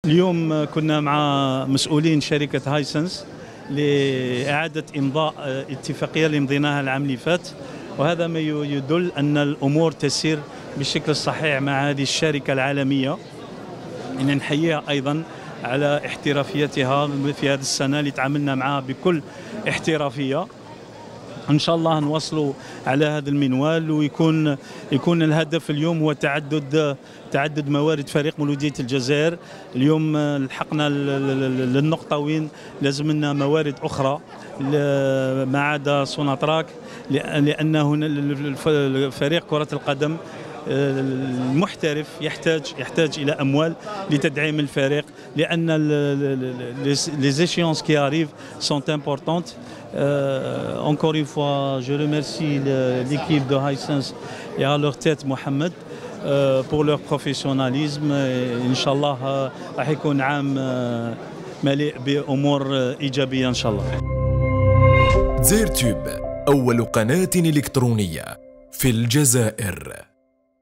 اليوم كنا مع مسؤولين شركة هايسنس لإعادة إمضاء اتفاقية اللي مضيناها العام اللي فات، وهذا ما يدل أن الأمور تسير بالشكل الصحيح مع هذه الشركة العالمية. إن نحييها أيضا على احترافيتها في هذه السنة اللي تعاملنا معها بكل احترافية. إن شاء الله نوصلوا على هذا المنوال، ويكون الهدف اليوم هو تعدد موارد فريق مولودية الجزائر. اليوم لحقنا للنقطة وين لازم لنا موارد أخرى ما عدا سوناتراك، لأن هنا فريق كرة القدم المحترف يحتاج إلى أموال لتدعيم الفريق، لأن les échéances qui arrivent sont importantes. Encore une fois, je remercie l'équipe de Hisense et à leur tête Mohamed pour leur professionnalisme. إن شاء الله راح يكون عام مليء بأمور إيجابية إن شاء الله. زيرتوب أول قناة إلكترونية في الجزائر.